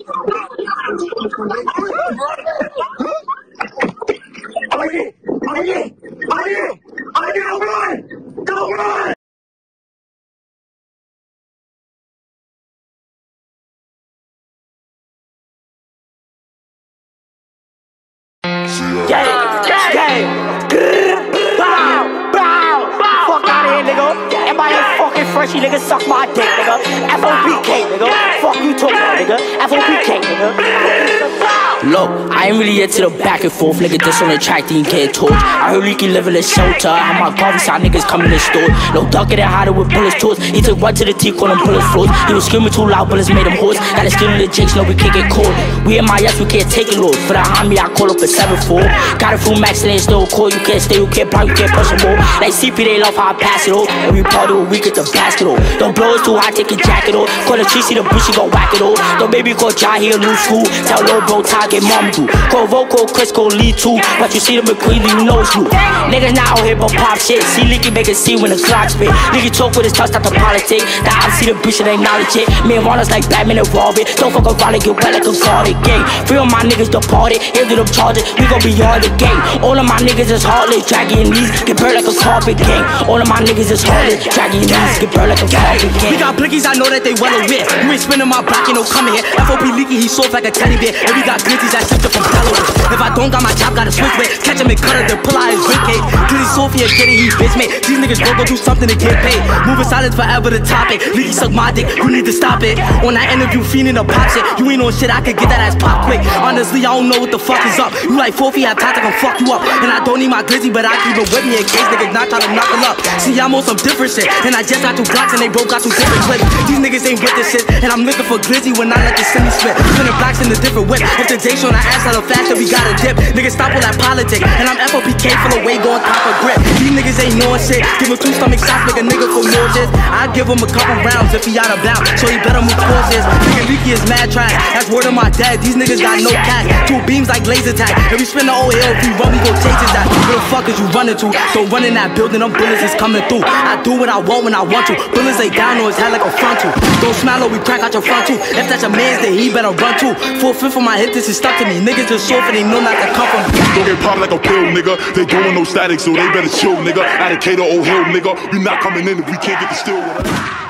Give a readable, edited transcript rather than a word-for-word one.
Don't run! Fuck out of here, nigga. Am I a fucking freshie, nigga? Suck my dick, nigga. FOPK, nigga. Fuck you talking about, nigga. FOPK, nigga. Look, I ain't really into the back and forth, nigga. This on the track, then you can't torch. I heard Leaky live in a shelter. I had my coffee side niggas come in the store. No darker than hotter with bullets tools. He took one to the teeth, called him bullets floors. He was screaming too loud, bullets made him hoarse. Got a skin in the jakes, no, we can't get caught. We in my ass, we can't take it, Lord. For the homie, I call up a 7-4. Got a full max and they still call. You can't stay, you can't block, you can't push them all. Like CP, they love how I pass it all. Every party we get the basket all. Don't blow us too high, take a jacket all. Call the tree, see the bush, she gon' whack it all. Don't baby call John here, new school. Tell low bro, tie, get mom do. Call Vocal, Chris, go lead too. But you see the McQueen, you know you. Niggas not out here but pop shit. See Leaky make a scene when the clock spit. Leaky talk with his touch, not the politics. That I see the bitch and acknowledge it. Me and Ronald's like Batman and Robin. Don't fuck around and get wet like a guarded gang. Free all my niggas departed. Handle them charges, we gon' be hard the game. All of my niggas is heartless, dragging your knees, get burned like a carpet gang. All of my niggas is heartless, dragging your knees, get burned like a carpet gang. We got blickies, I know that they well aware. You ain't spinning my block, you know coming here. FOP Leaky, he soft like a teddy bear. And we got glitzies that shipped up from Delaware. If I don't got my job, gotta switch with. Catch him and cut her, then pull out his rib cage. Glizzy Sophia, get it, he bitch mate. These niggas go do something to get paid. Moving silence forever the topic. Leaky suck my dick, you need to stop it. On that interview, fiending the pop shit. You ain't on shit, I could get that ass pop quick. Honestly, I don't know what the fuck is up. You like Fofi, have time to come fuck you up. And I don't need my glizzy, but I keep it with me in case niggas not try to knock him up. See, I'm on some different shit. And I just got 2 blocks and they both got 2 different clips. These niggas ain't with this shit. And I'm looking for glizzy when I let the semi spit. Spinning blocks in a different whip. If the J on the ass out of faster, we gotta dip. Niggas stop all that politics. And I'm FOPK full of way going top of grip. These niggas ain't knowing shit. Give him 2 stomach shots, make a nigga for nauseous. I give him a couple rounds if he out of bounds. So he better move towards this. Nigga Leaky is mad trash. That's word of my dad. These niggas got no cash. 2 beams like laser tag. If we spin the old hill, if we run, we gon' chase his ass. Where the fuck is you running to? Don't run in that building, them bullets is coming through. I do what I want when I want to. Bullets lay down on his head like a frontal. Don't smile or we crack out your front too. If that's your man's, then he better run too. 4/5 of my hit, this is stuck to me. Niggas just soft and they know not to come from me. Don't get popped like a pill, nigga. They doing no static, so they better chill, nigga. At a Cater Old Hill, nigga. We not coming in if we can't get the steal.